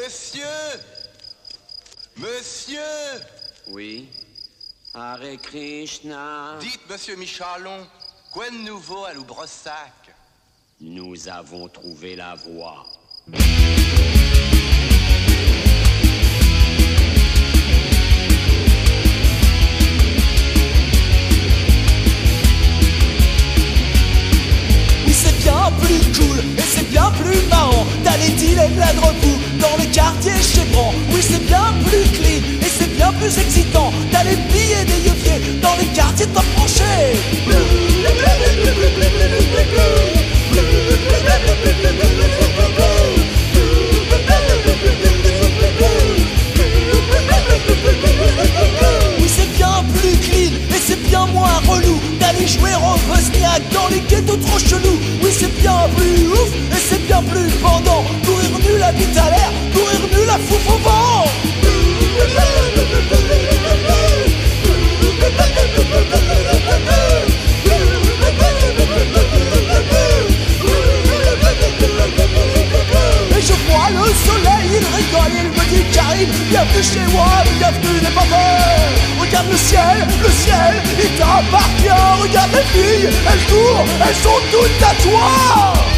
Monsieur! Monsieur! Oui. Hare Krishna. Dites, monsieur Michalon, quoi de nouveau à Loubrossac? Nous avons trouvé la voie. Oui, c'est bien plus cool et c'est bien plus marrant d'aller dealer de la drogue dans le quartier chez Bran. Oui, c'est bien plus clean et c'est bien plus excitant d'aller piller des yeuviers dans les quartiers top branchés. Oui, c'est bien plus clean et c'est bien moins relou d'aller jouer au Bosniaque dans les ghettos trop chelous. Oui, c'est bien plus ouf et c'est bien plus pendant. Courir nu la bite à l'air, courir nu la fouf au vent. Et je vois le soleil, il rigole, il me dit Karim, bienvenue chez moi, bienvenue les peur. Regarde le ciel, il t'appartient. Regarde les filles, elles courent, elles sont toutes à toi.